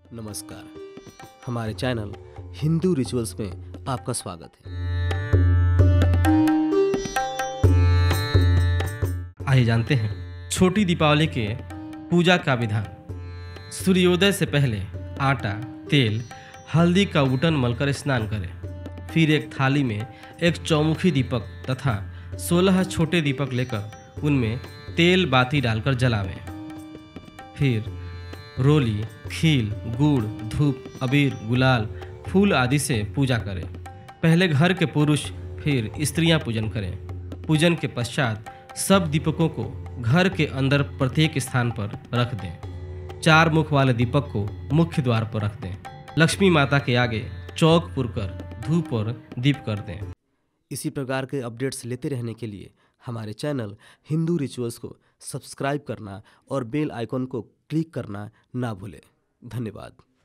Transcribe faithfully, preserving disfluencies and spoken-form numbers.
नमस्कार। हमारे channel Hindu rituals में आपका स्वागत है। आइए जानते हैं छोटी दीपावली के पूजा का विधान। सूर्योदय से पहले आटा, तेल, हल्दी का बूटन मलकर स्नान करें। फिर एक थाली में एक चौमुखी दीपक तथा सोलह छोटे दीपक लेकर उनमें तेल बाती डालकर जलावें। फिर रोली, खील, गुड़, धूप, अबीर, गुलाल, फूल आदि से पूजा करें। पहले घर के पुरुष, फिर स्त्रियां पूजन करें। पूजन के पश्चात सब दीपकों को घर के अंदर प्रत्येक स्थान पर रख दें। चार मुख वाले दीपक को मुख्य द्वार पर रख दें। लक्ष्मी माता के आगे चौक पुरकर धूप और दीप कर दें। इसी प्रकार के अपडेट्स लेते रहने के लिए हमारे चैनल हिंदू रिचुअल्स को सब्सक्राइब करना और बेल आइकॉन को क्लिक करना ना भूलें। धन्यवाद।